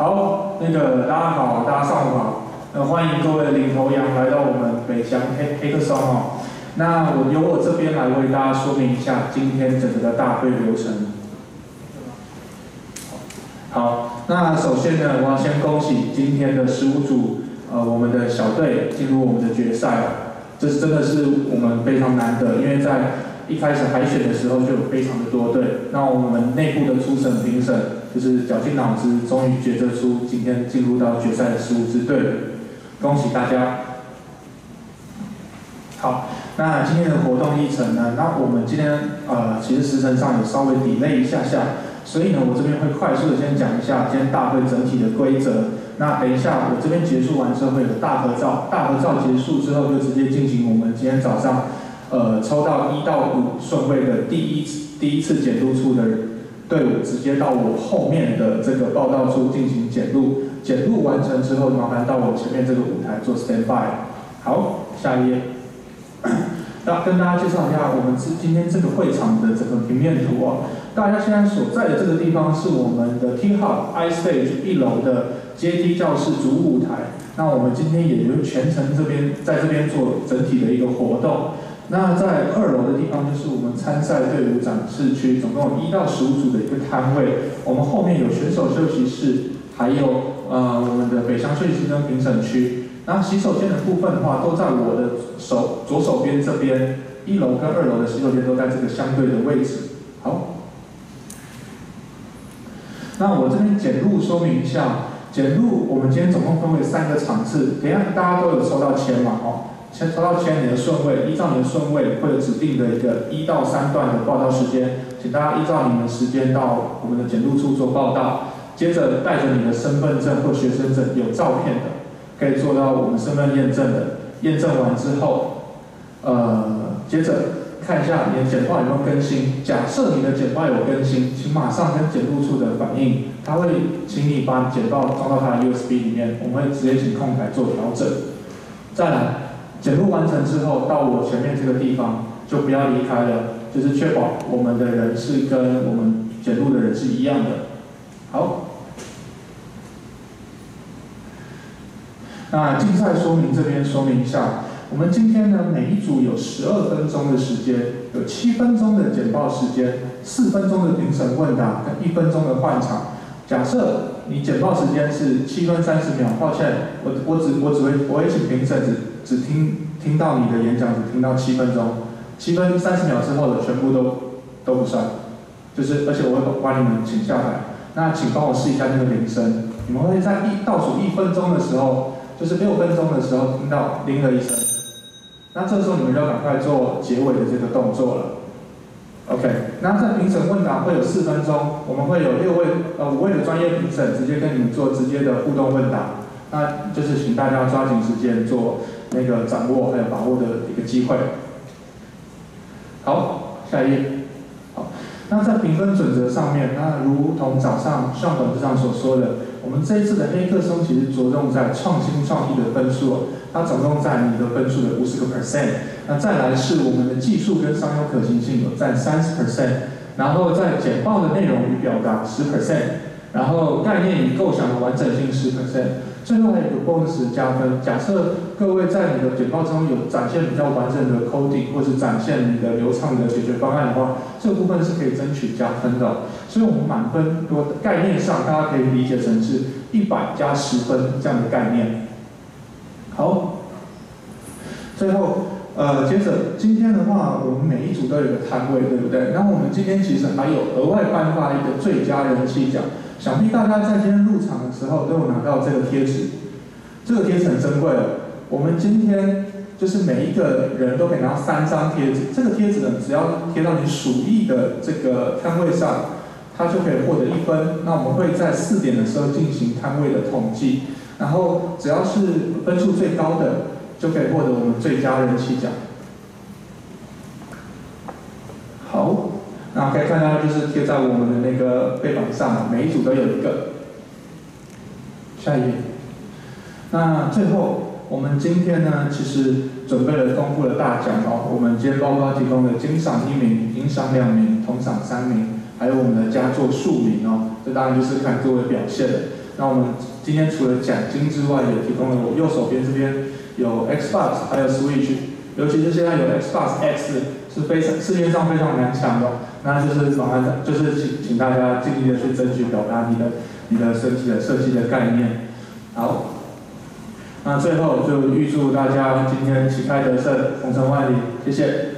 好，大家好，大家上午好。欢迎各位领头羊来到我们北翔黑客松哦。那由我这边来为大家说明一下今天整个的大会流程。好，那首先呢，我要先恭喜今天的15组，我们的小队进入我们的决赛了。这真的是我们非常难得，因为在一开始海选的时候就有非常的多队，那我们内部的初审评审就是绞尽脑汁，终于抉择出今天进入到决赛的15支队伍，恭喜大家！好，那今天的活动议程呢？那我们今天其实时程上有稍微 delay 一下，所以呢，我这边会快速的先讲一下今天大会整体的规则。那等一下我这边结束完之后会有大合照，大合照结束之后就直接进行我们今天早上抽到1到5顺位的第一次检录处的队伍，直接到我后面的这个报道处进行检录，检录完成之后，麻烦到我前面这个舞台做 stand by。好，下一页。跟大家介绍一下我们今天这个会场的整个平面图哦。大家现在所在的这个地方是我们的 T Hub I Stage 1楼的阶梯教室主舞台。那我们今天也就全程在这边做整体的一个活动。那在2楼的地方就是我们参赛队伍展示区，总共有1到15组的一个摊位。我们后面有选手休息室，还有我们的北翔休息室跟评审区。那洗手间的部分的话，都在我的左手边这边，1楼跟2楼的洗手间都在这个相对的位置。好，那我这边检录说明一下，检录我们今天总共分为3个场次，等一下大家都有收到签嘛，抽到签你的顺位，依照你的顺位会有指定的一个1到3段的报道时间，请大家依照你们的时间到我们的检录处做报道，接着带着你的身份证或学生证有照片的。可以做到我们身份验证的，验证完之后，接着看一下你的简报有没有更新。假设你的简报有更新，请马上跟检录处的反映，他会请你把简报装到他的 USB 里面，我们会直接请控台做调整。再来，检录完成之后，到我前面这个地方就不要离开了，就是确保我们的人是跟我们检录的人是一样的。好。那竞赛说明这边说明一下，我们今天呢每一组有12分钟的时间，有7分钟的简报时间，4分钟的评审问答跟1分钟的换场。假设你简报时间是7分30秒，抱歉，我会请评审只听到你的演讲，只听到7分钟，7分30秒之后的全部都不算，而且我会把你们请下台。那请帮我试一下那个铃声，你们会在倒数1分钟的时候。就是6分钟的时候听到铃了一声，那这时候你们就要赶快做结尾的这个动作了。OK， 那在评审问答会有4分钟，我们会有5位的专业评审直接跟你们做直接的互动问答，那就是请大家抓紧时间做那个掌握还有把握的一个机会。好，下一页。好，那在评分准则上面，那如同早上上董事长所说的。我们这一次的黑客松其实着重在创新创意的分数，它总共占你的分数的50%。那再来是我们的技术跟商业可行性有占30%，然后在简报的内容与表达10%，然后概念与构想的完整性10%，最后还有一个 bonus 加分。假设各位在你的简报中有展现比较完整的 coding， 或是展现你的流畅的解决方案的话，这个部分是可以争取加分的。所以我们满分概念上，大家可以理解成是100加10分这样的概念。好，最后接着今天的话，我们每一组都有一个摊位，对不对？然后我们今天其实还有额外颁发一个最佳人气奖。想必大家在今天入场的时候都有拿到这个贴纸，这个贴纸很珍贵哦。我们今天就是每一个人都可以拿到3张贴纸，这个贴纸呢，只要贴到你属意的这个摊位上，它就可以获得1分。那我们会在4点的时候进行摊位的统计，然后只要是分数最高的，就可以获得我们最佳人气奖。好。那可以看到，就是贴在我们的那个背板上，每一组都有一个。下一页。那最后，我们今天呢，其实准备了丰富的大奖哦。我们今天包括提供了金赏1名、银赏2名、铜赏3名，还有我们的佳作数名哦。这当然就是看各位表现了。 那我们今天除了奖金之外，也提供了我右手边这边有 Xbox 还有 Switch， 尤其是现在有 Xbox X 是市面上非常难抢的，那就是请大家尽力的去争取，表达你的设计的概念。好，那最后就预祝大家今天旗开得胜，鹏程万里，谢谢。